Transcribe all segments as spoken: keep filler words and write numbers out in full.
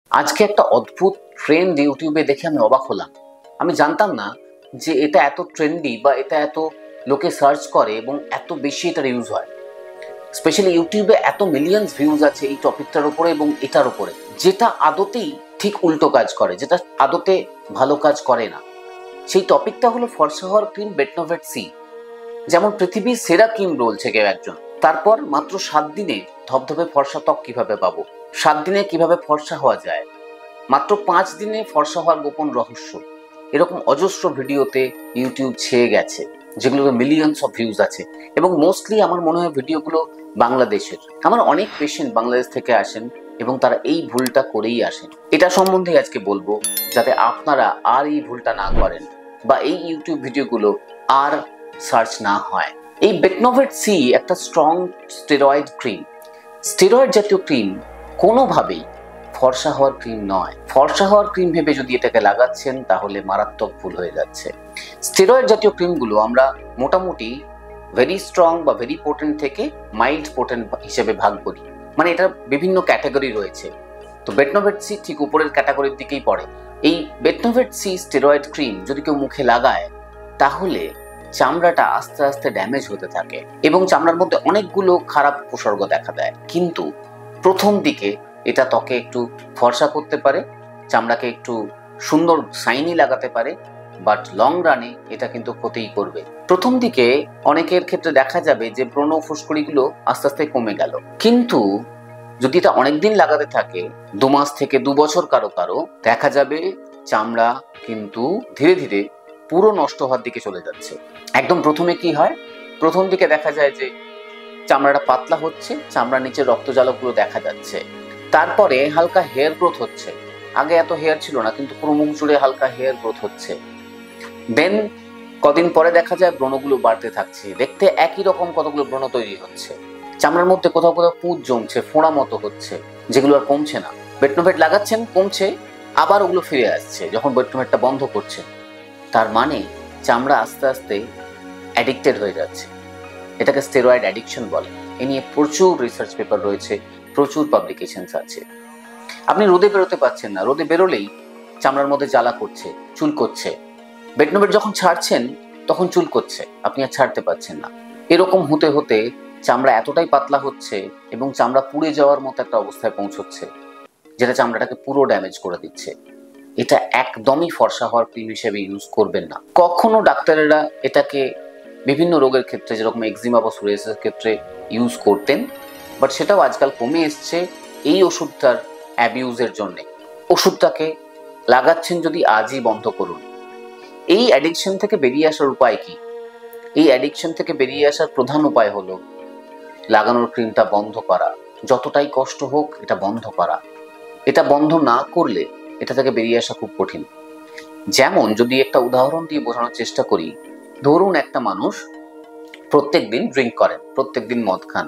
আজকে একটা অদ্ভুত ট্রেন্ড ইউটিউবে দেখে আমি অবাক হলাম। আমি জানতাম না যে এটা এত ট্রেন্ডি বা এটা এত লোকে সার্চ করে এবং এত বেশি এটার ইউজ হয়। স্পেশালি ইউটিউবে এত মিলিয়নস ভিউজ আছে এই টপিকটার উপরে এবং এটার উপরে, যেটা আদতেই ঠিক উল্টো কাজ করে, যেটা আদতে ভালো কাজ করে না। সেই টপিকটা হলো ফর্সা হওয়ার ক্রিম বেটনোভেট সি। যেমন পৃথিবীর সেরা ক্রিম বলছে কেউ একজন, তারপর মাত্র সাত দিনে ধবধবে ফর্সা ত্বক কিভাবে পাবো, সাত দিনে কিভাবে ফর্সা হওয়া যায়, মাত্র পাঁচ দিনে ফর্সা হওয়ার গোপন রহস্য, এরকম অজস্র ভিডিওতে ইউটিউব ছেয়ে গেছে, যেগুলোতে মিলিয়নস অফ ভিউজ আছে এবং মোস্টলি আমার মনে হয় ভিডিওগুলো বাংলাদেশের। আমার অনেক পেশেন্ট বাংলাদেশ থেকে আসেন এবং তারা এই ভুলটা করেই আসেন। এটা সম্বন্ধে আজকে বলবো যাতে আপনারা আর এই ভুলটা না করেন বা এই ইউটিউব ভিডিওগুলো আর সার্চ না হয়। এই বেটনোভেট সি একটা স্ট্রং স্টেরয়েড ক্রিম। স্টেরয়েড জাতীয় ক্রিম কোনোভাবেই ফর্সা হওয়ার ক্রিম নয়। ফর্সা হওয়ার ক্রিম ভেবে যদি এটাকে লাগাচ্ছেন তাহলে মারাত্মক ভুল হয়ে যাচ্ছে। স্টেরয়েড জাতীয় ক্রিমগুলো আমরা মোটামুটি ভেরি স্ট্রং বা ভেরি পোটেন্ট থেকে মাইল্ড পোটেন্ট হিসেবে ভাগ করি, মানে এটা বিভিন্ন ক্যাটাগরি রয়েছে। তো বেটনোভেট সি ঠিক উপরের ক্যাটাগরির দিকেই পড়ে। এই বেটনোভেট সি স্টেরয়েড ক্রিম যদি কেউ মুখে লাগায় তাহলে চামড়াটা আস্তে আস্তে ড্যামেজ হতে থাকে এবং চামড়ার মধ্যে অনেকগুলো খারাপ উপসর্গ দেখা দেয়। কিন্তু প্রথম দিকে এটা ত্বকে একটু ফর্সা করতে পারে, চামড়াকে একটু সুন্দর শাইনি লাগাতে পারে, বাট লং রানে এটা কিন্তু ক্ষতিই করবে। প্রথম দিকে অনেকের ক্ষেত্রে দেখা যাবে যে ব্রণ ফুসকুড়িগুলো আস্তে আস্তে কমে গেল, কিন্তু যদি এটা অনেকদিন লাগাতে থাকে, দু মাস থেকে দু বছর কারো কারো, দেখা যাবে চামড়া কিন্তু ধীরে ধীরে পুরো নষ্ট হওয়ার দিকে চলে যাচ্ছে। একদম প্রথমে কি হয়, প্রথম দিকে দেখা যায় যে চামড়াটা পাতলা হচ্ছে, চামড়ার নিচে রক্তজালকগুলো দেখা যাচ্ছে, তারপরে হালকা হেয়ার গ্রোথ হচ্ছে। আগে এত হেয়ার ছিল না, কিন্তু পুরো মুখ জুড়ে হালকা হেয়ার গ্রোথ হচ্ছে। দেন কদিন পরে দেখা যায় ব্রণগুলো বাড়তে থাকছে, দেখতে একই রকম কতগুলো ব্রণ তৈরি হচ্ছে, চামড়ার মধ্যে কোথাও কোথাও পুঁজ জমছে, ফোঁড়া মতো হচ্ছে, যেগুলো আর কমছে না। বেটনোভেট লাগাচ্ছেন, কমছে, আবার ওগুলো ফিরে আসছে যখন বেটনোভেটটা বন্ধ করছেন। তার মানে চামড়া আস্তে আস্তে অ্যাডিক্টেড হয়ে যাচ্ছে। এটাকে স্টেরয়েড অ্যাডিকশন বলে। এ নিয়ে প্রচুর রিসার্চ পেপার রয়েছে, প্রচুর পাবলিকেশনস আছে। আপনি রোদে বেরোতে পারছেন না, রোদে বেরোলেই চামড়ার মধ্যে জ্বালা করছে, চুল করছে। বেটনোভেট যখন ছাড়ছেন তখন চুল করছে, আপনি আর ছাড়তে পারছেন না। এরকম হতে হতে চামড়া এতটাই পাতলা হচ্ছে এবং চামড়া পুড়ে যাওয়ার মতো একটা অবস্থায় পৌঁছচ্ছে, যেটা চামড়াটাকে পুরো ড্যামেজ করে দিচ্ছে। এটা একদমই ফর্সা হওয়ার ক্রিম হিসেবে ইউজ করবেন না কখনো। ডাক্তারেরা এটাকে বিভিন্ন রোগের ক্ষেত্রে, যেরকম এক্সিমা বা সোরিয়াসিসের ক্ষেত্রে ইউজ করতেন, বাট সেটাও আজকাল কমে এসছে এই ওষুধটার অ্যাবিউজের জন্যে। ওষুধটাকে লাগাচ্ছেন যদি আজই বন্ধ করুন। এই অ্যাডিকশন থেকে বেরিয়ে আসার উপায় কি? এই অ্যাডিকশন থেকে বেরিয়ে আসার প্রধান উপায় হলো লাগানোর ক্রিমটা বন্ধ করা। যতটাই কষ্ট হোক এটা বন্ধ করা। এটা বন্ধ না করলে এটা থেকে বেরিয়ে আসা খুব কঠিন। যেমন যদি একটা উদাহরণ দিয়ে বোঝানোর চেষ্টা করি, ধরুন একটা মানুষ প্রত্যেক দিন ড্রিঙ্ক করেন, প্রত্যেক দিন মদ খান।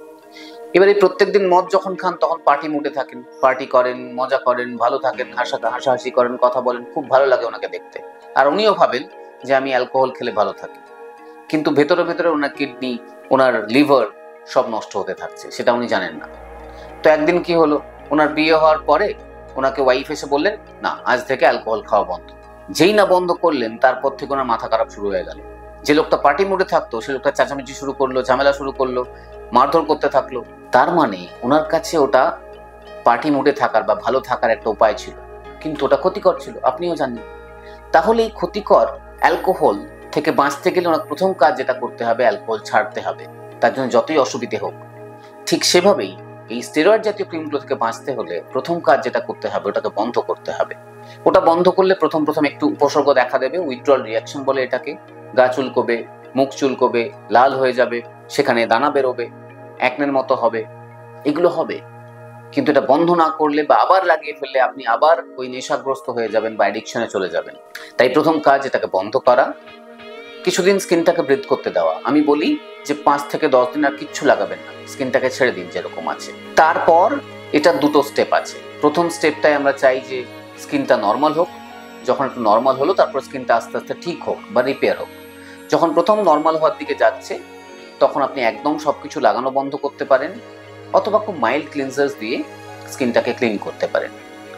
এবার এই প্রত্যেক দিন মদ যখন খান তখন পার্টি মুডে থাকেন, পার্টি করেন, মজা করেন, ভালো থাকেন, হাসা হাসাহাসি করেন, কথা বলেন, খুব ভালো লাগে ওনাকে দেখতে। আর উনিও ভাবেন যে আমি অ্যালকোহল খেলে ভালো থাকি, কিন্তু ভেতরে ভেতরে ওনার কিডনি, ওনার লিভার সব নষ্ট হতে থাকছে, সেটা উনি জানেন না। তো একদিন কি হলো, ওনার বিয়ে হওয়ার পরে ওনাকে ওয়াইফ এসে বললেন, না আজ থেকে অ্যালকোহল খাওয়া বন্ধ। যেই না বন্ধ করলেন তারপর থেকে ওনার মাথা খারাপ শুরু হয়ে গেল। যে লোকটা পার্টি মুডে থাকতো সে লোকটা চেঁচামেচি শুরু করলো, ঝামেলা শুরু করলো, মারধর করতে থাকলো। তার মানে ওনার কাছে ওটা পার্টি মুডে থাকার বা ভালো থাকার একটা উপায় ছিল, কিন্তু ওটা ক্ষতিকর ছিল, আপনিও জানেন। তাহলে এই ক্ষতিকর অ্যালকোহল থেকে বাঁচতে গেলে ওনার প্রথম কাজ যেটা করতে হবে, অ্যালকোহল ছাড়তে হবে, তার জন্য যতই অসুবিধে হোক। ঠিক সেভাবেই এই স্টেরয়েড জাতীয় ক্রিমগুলো থেকে বাঁচতে হলে প্রথম কাজ যেটা করতে হবে, ওটাকে বন্ধ করতে হবে। ওটা বন্ধ করলে প্রথম প্রথম একটু উপসর্গ দেখা দেবে, উইথড্রল রিয়াকশন বলে এটাকে। গা চুলকোবে, মুখ চুলকোবে, লাল হয়ে যাবে, সেখানে দানা বেরোবে, একনের মতো হবে, এগুলো হবে। কিন্তু এটা বন্ধ না করলে বা আবার লাগিয়ে ফেললে আপনি আবার ওই নেশাগ্রস্ত হয়ে যাবেন বা অ্যাডিকশনে চলে যাবেন। তাই প্রথম কাজ এটাকে বন্ধ করা, কিছুদিন স্কিনটাকে ব্রিথ করতে দেওয়া। আমি বলি যে পাঁচ থেকে দশ দিন আর কিচ্ছু লাগাবেন না, স্কিনটাকে ছেড়ে দিন যেরকম আছে। তারপর এটা দুটো স্টেপ আছে। প্রথম স্টেপটাই আমরা চাই যে স্কিনটা নর্মাল হোক। যখন একটু নর্মাল হলো তারপর স্কিনটা আস্তে আস্তে ঠিক হোক বা রিপেয়ার হোক। যখন প্রথম নর্মাল হওয়ার দিকে যাচ্ছে তখন আপনি একদম সবকিছু লাগানো বন্ধ করতে পারেন, অথবা খুব মাইল্ড ক্লিনজার্স দিয়ে স্কিনটাকে ক্লিন করতে পারেন।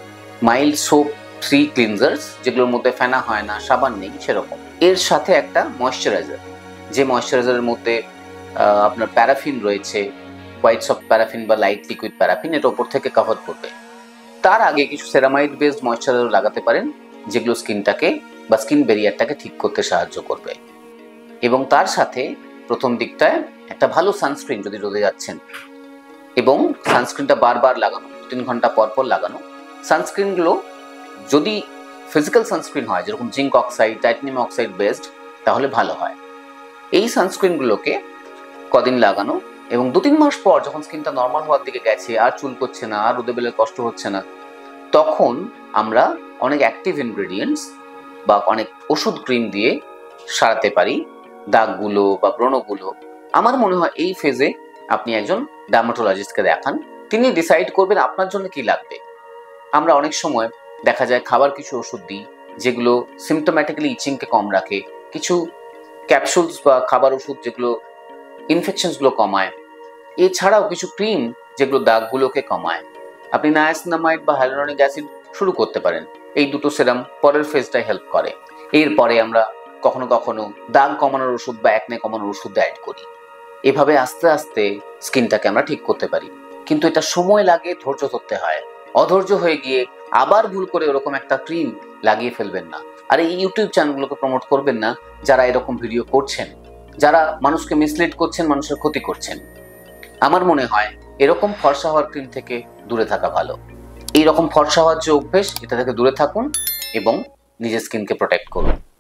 মাইল্ড সোপ ফ্রি ক্লিনজার্স, যেগুলোর মধ্যে ফেনা হয় না, সাবান নেই সেরকম। এর সাথে একটা ময়শ্চারাইজার, যে ময়শ্চারাইজারের মধ্যে আপনার প্যারাফিন রয়েছে, হোয়াইট সফট প্যারাফিন বা লাইট লিকুইড প্যারাফিন, এটা ওপর থেকে কভার করবে। তার আগে কিছু সেরামাইড বেসড ময়শ্চারাইজার লাগাতে পারেন, যেগুলো স্কিনটাকে বা স্কিন ব্যারিয়ারটাকে ঠিক করতে সাহায্য করবে। এবং তার সাথে প্রথম দিকটায় একটা ভালো সানস্ক্রিন যদি রোদে যাচ্ছেন, এবং সানস্ক্রিনটা বারবার লাগানো, দু তিন ঘন্টা পর পর লাগানো। সানস্ক্রিনগুলো যদি ফিজিক্যাল সানস্ক্রিন হয়, যেরকম zinc oxide, titanium oxide based, তাহলে ভালো হয়। এই সানস্ক্রিনগুলোকে কদিন লাগানো, এবং দু তিন মাস পর যখন স্কিনটা নর্মাল হওয়ার দিকে গেছে, আর চুল করছে না, আর রোদে বেলের কষ্ট হচ্ছে না, তখন আমরা অনেক অ্যাক্টিভ ইনগ্রেডিয়েন্টস বা অনেক ওষুধ ক্রিম দিয়ে সারাতে পারি দাগগুলো বা ব্রণগুলো। আমার মনে হয় এই ফেজে আপনি একজন ডার্মাটোলজিস্টকে দেখান, তিনি ডিসাইড করবেন আপনার জন্য কি লাগবে। আমরা অনেক সময় দেখা যায় খাবার কিছু ওষুধ দিই, যেগুলো সিমটোম্যাটিক্যালি ইচিংকে কম রাখে, কিছু ক্যাপসুলস বা খাবার ওষুধ যেগুলো ইনফেকশনসগুলো কমায়, এছাড়াও কিছু ক্রিম যেগুলো দাগগুলোকে কমায়। আপনি নায়াসিনামাইড বা হাইলুরনিক অ্যাসিড শুরু করতে পারেন, এই দুটো সেরাম পরের ফেজটাই হেল্প করে। এরপরে আমরা কখনো কখনো দাগ কমানোর ওষুধ বা একনে কমানোর ওষুধ অ্যাড করি। এভাবে আস্তে আস্তে স্কিনটাকে আমরা ঠিক করতে পারি, কিন্তু এটা সময় লাগে, ধৈর্য ধরতে হয়। অধৈর্য হয়ে গিয়ে আবার ভুল করে ওরকম একটা ক্রিম লাগিয়ে ফেলবেন না। আর এই ইউটিউব চ্যানেলগুলোকে প্রমোট করবেন না যারা এরকম ভিডিও করছেন, যারা মানুষকে মিসলিড করছেন, মানুষের ক্ষতি করছেন। আমার মনে হয় এরকম ফর্সা হওয়ার ক্রিম থেকে দূরে থাকা ভালো। এইরকম ফর্সা হওয়ার যে অভ্যেস, এটা থেকে দূরে থাকুন এবং নিজের স্কিনকে প্রোটেক্ট করুন।